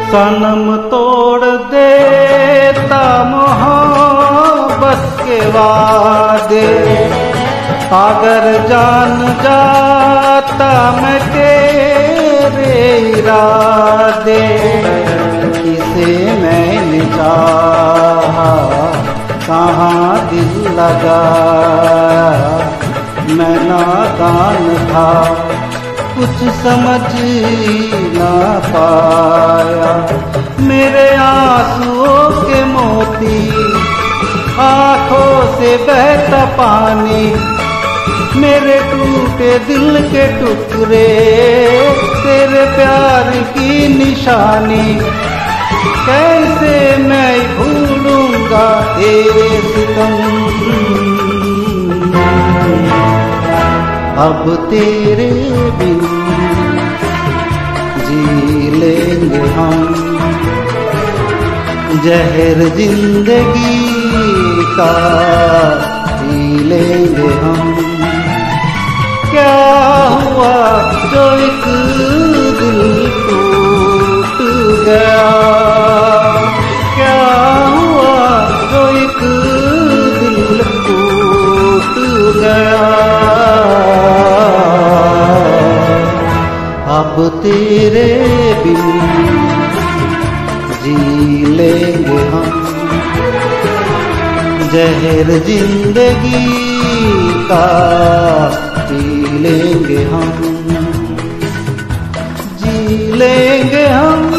सनम तोड़ देता मोहब्बत के वादे, अगर जान जाता मैं तेरे इरादे। किसे मैंने चाहा कहाँ दिल लगाया, मैं नादान था कुछ समझ ना पाया। मेरे आंसुओं के मोती आँखों से बहता पानी, मेरे टूटे दिल के टुकड़े तेरे प्यार की निशानी। कैसे मैं भूलूंगा तेरे सितम, अब तेरे बिन जी लेंगे हम, जहर जिंदगी का पी लेंगे हम। क्या हुआ जो एक दिल टूट गया, क्या हुआ जो एक दिल टूट गया। अब तेरे बिन जी लेंगे हम, जहर जिंदगी का पी लेंगे हम, जी लेंगे हम।